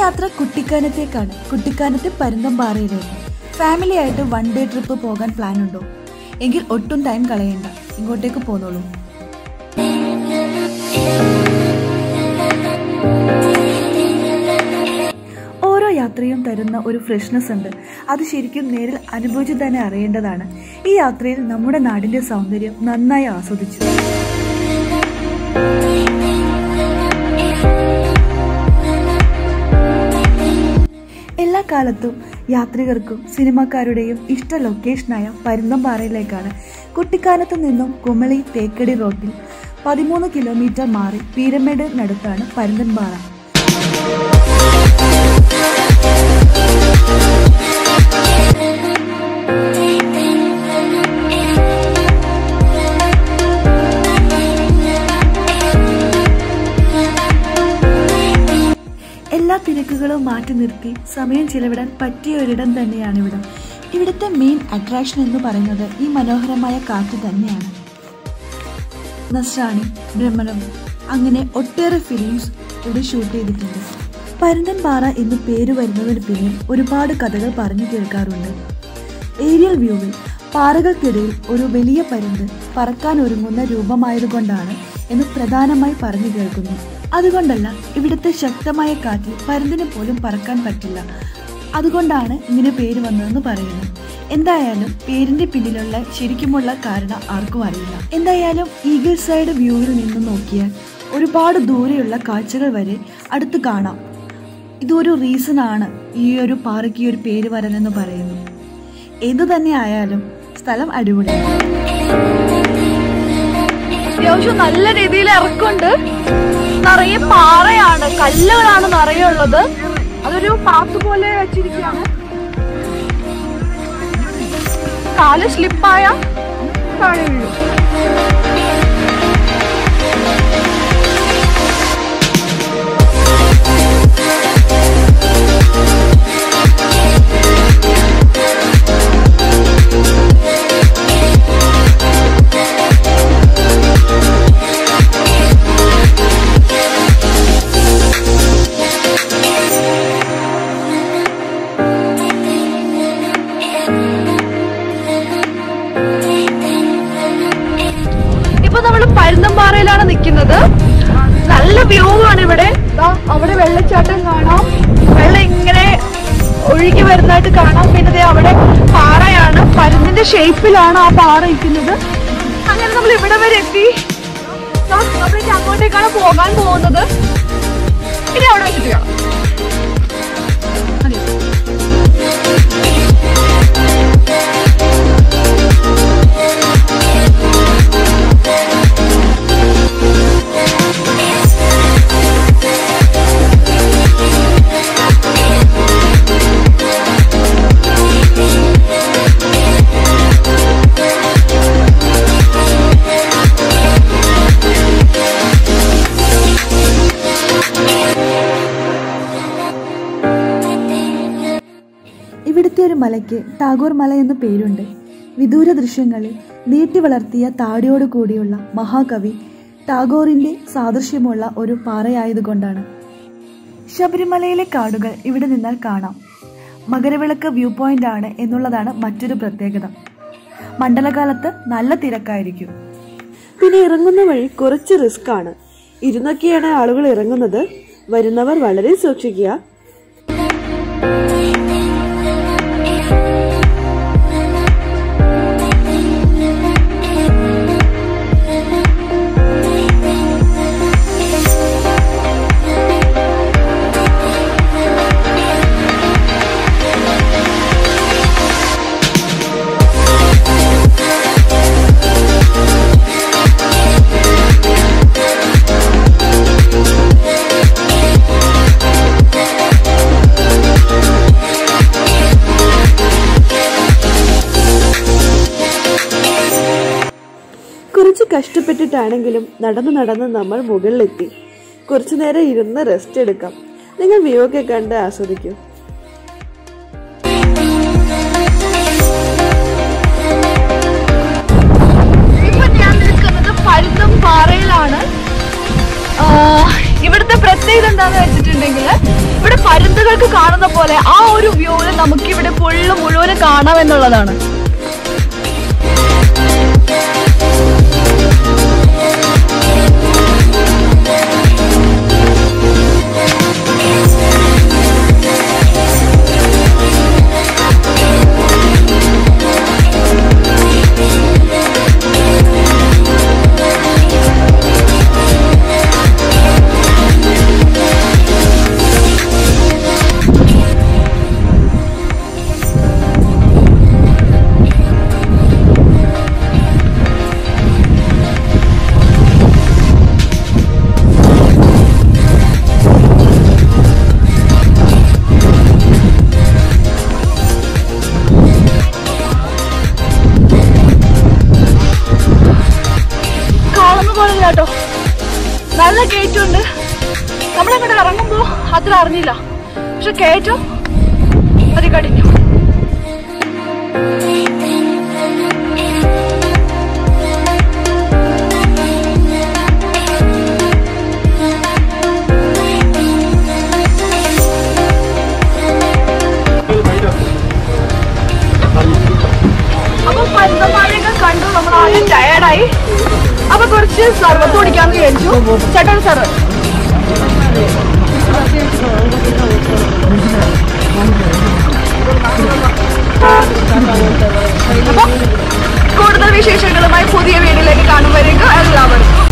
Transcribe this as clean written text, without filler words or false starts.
യാത്ര കുട്ടിക്കാനത്തേക്കാണ്. കുട്ടിക്കാനത്തെ പരുന്തംപാറയിലേക്ക്. ഫാമിലി ആയിട്ട് 1 day trip പോകാൻ പ്ലാൻ ഉണ്ടോ? എങ്കിൽ ഒട്ടും ടൈം കളയണ്ട, ഇങ്ങോട്ടേക്ക് പോന്നോളൂ. ഓരോ യാത്രയും തരുന്ന ഒരു ഫ്രഷ്നെസ് ഉണ്ട്. അത് ശരിക്കും നേരിൽ അനുഭവിച്ചു തന്നെ അറിയേണ്ടതാണ്. ഈ യാത്രയിൽ നമ്മുടെ നാടിന്റെ സൗന്ദര്യം നന്നായി ആസ്വദിച്ചു. എല്ലാ കാലത്തും യാത്രികർക്കും സിനിമാക്കാരുടെയും ഇഷ്ട ലൊക്കേഷനായ പരുന്തംപാറയിലേക്കാണ്. കുട്ടിക്കാനത്ത് നിന്നും കുമളി തേക്കടി റോഡിൽ 13 കിലോമീറ്റർ മാറി പീരമേടിനടുത്താണ് പരുന്തംപാറ. എല്ലാ തിരക്കുകളും മാറ്റി നിർത്തി സമയം ചിലവിടാൻ പറ്റിയ ഒരിടം തന്നെയാണ് ഇവിടം. ഇവിടുത്തെ മെയിൻ അട്രാക്ഷൻ എന്ന് പറയുന്നത് ഈ മനോഹരമായ കാറ്റ് തന്നെയാണ്. നസ്രാണി, ഭ്രമണം, അങ്ങനെ ഒട്ടേറെ ഫിലിംസ് ഇവിടെ ഷൂട്ട് ചെയ്തിട്ടുണ്ട്. പരുന്തംപാറ എന്ന് പേര് വരുന്നതിന് പിന്നിൽ ഒരുപാട് കഥകൾ പറഞ്ഞു കേൾക്കാറുണ്ട്. ഏരിയൽ വ്യൂവിൽ പാറകൾക്കിടയിൽ ഒരു വലിയ പരുന്ത് പറക്കാൻ ഒരുങ്ങുന്ന രൂപമായതുകൊണ്ടാണ് എന്ന് പ്രധാനമായി പറഞ്ഞു കേൾക്കുന്നു. അതുകൊണ്ടല്ല, ഇവിടുത്തെ ശക്തമായ കാറ്റിൽ പരുന്തിന് പോലും പറക്കാൻ പറ്റില്ല. അതുകൊണ്ടാണ് ഇങ്ങനെ പേര് വന്നതെന്ന് പറയുന്നു. എന്തായാലും പേരിന്റെ പിന്നിലുള്ള ശരിക്കുമുള്ള കാരണം ആർക്കും അറിയില്ല. എന്തായാലും ഈഗിൾ സൈഡ് വ്യൂവിൽ നിന്ന് നോക്കിയാൽ ഒരുപാട് ദൂരെയുള്ള കാഴ്ചകൾ വരെ അടുത്ത് കാണാം. ഇതൊരു റീസൺ ആണ് ഈ ഒരു പാറയ്ക്ക് ഒരു പേര് വരാനെന്ന് പറയുന്നു. എന്തു തന്നെ ആയാലും സ്ഥലം അടിപൊളിയാണ്. അത്യാവശ്യം നല്ല രീതിയിൽ ഇറക്കുണ്ട്. നിറയെ പാറയാണ്, കല്ലുകളാണ് നിറയെ ഉള്ളത്. അതൊരു പാത്ത് പോലെ വെച്ചിരിക്കുകയാണ്. കാല് സ്ലിപ്പായ താഴെ വീഴും. പരുന്തംപാറയിലാണ് നിൽക്കുന്നത്. നല്ല വ്യൂ ആണ് ഇവിടെ. അവിടെ വെള്ളച്ചാട്ടം കാണാം, വെള്ളം ഇങ്ങനെ ഒഴുകി വരുന്നതായിട്ട് കാണാം. പിന്നെ അവിടെ പാറയാണ്, പരുന്തിന്റെ ഷേപ്പിലാണ് ആ പാറ ഇരിക്കുന്നത്. അങ്ങനെ നമ്മൾ ഇവിടെ വരെ എത്തി. നമ്മളിനി അങ്ങോട്ടേക്കാണ് പോകാൻ പോകുന്നത്. ഇനി അവിടെ വെച്ചിട്ട് കാണാം. ഇവിടുത്തെ ഒരു മലയ്ക്ക് ടാഗോർ മല എന്ന പേരുണ്ട്. വിദൂര ദൃശ്യങ്ങളിൽ നീട്ടി വളർത്തിയ താടിയോട് കൂടിയുള്ള മഹാകവി ടാഗോറിന്റെ സാദൃശ്യമുള്ള ഒരു പാറയായതുകൊണ്ടാണ്. ശബരിമലയിലെ കാടുകൾ ഇവിടെ നിന്നാൽ കാണാം. മകരവിളക്ക് വ്യൂ പോയിന്റ് ആണ് എന്നുള്ളതാണ് മറ്റൊരു പ്രത്യേകത. മണ്ഡലകാലത്ത് നല്ല തിരക്കായിരിക്കും. പിന്നെ ഇറങ്ങുന്ന വഴി കുറച്ച് റിസ്ക് ആണ്. ഇരുന്നൊക്കെയാണ് ആളുകൾ ഇറങ്ങുന്നത്. വരുന്നവർ വളരെ സൂക്ഷിക്കുക. കുറച്ച് കഷ്ടപ്പെട്ടിട്ടാണെങ്കിലും നടന്ന് നമ്മൾ മുകളിലെത്തി. കുറച്ചു നേരം ഇരുന്ന് റെസ്റ്റ് എടുക്കാം. നിങ്ങൾ വ്യൂ ഒക്കെ കണ്ട് ആസ്വദിക്കൂ. ഇപ്പൊ ഞാൻ നിൽക്കുന്നത് പരുന്തംപാറയിലാണ്. ഇവിടുത്തെ പ്രത്യേകത എന്താന്ന് വെച്ചിട്ടുണ്ടെങ്കിൽ ഇവിടെ പരുന്തുകൾക്ക് കാണുന്ന പോലെ ആ ഒരു വ്യൂവിൽ നമുക്ക് ഇവിടെ ഫുള്ള് മുഴുവനും കാണാമെന്നുള്ളതാണ്. കേട്ടോ, നല്ല കയറ്റമുണ്ട്. നമ്മളങ്ങോട്ട് ഇറങ്ങുമ്പോ അത്ര അറിഞ്ഞില്ല, പക്ഷെ കയറ്റം അതികടിഞ്ഞു. അപ്പൊ പരുന്തുമാരെയൊക്കെ കണ്ടു, നമ്മൾ ആദ്യം ടയേർഡായി. അപ്പൊ കുറച്ച് സർവത്ത് കുടിക്കാന്ന് വിചാരിച്ചു. ചേട്ടൻ സർവത്ത്. അപ്പൊ കൂടുതൽ വിശേഷങ്ങളുമായി പുതിയ വീഡിയോയിലേക്ക് കാണുമ്പോഴേക്കും എല്ലാവർക്കും